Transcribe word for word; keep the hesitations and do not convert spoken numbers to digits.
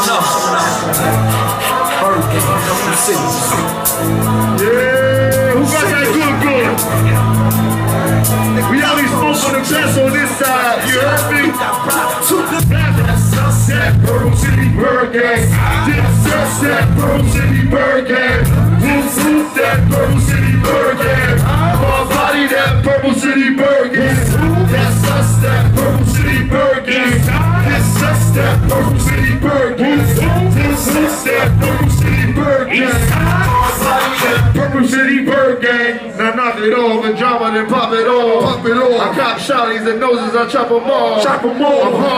showing up. Birthday, Purple City. Yeah, who got that good good? We only smoke on the chest on this side, you heard me? That Purple City Bird Gang. That's that Purple City Bird Gang. Whoop whoop that Purple City Bird Gang. My body that Purple City Bird Gang. That's us that Purple City Bird Gang. That's us that Purple City Bird Gang. That's us that Purple City Bird Gang. My body that Purple City Bird Gang. Now knock it off and drop it and pop it off. Pop it off. I cop shotties and noses, I chop them all. Chop them all.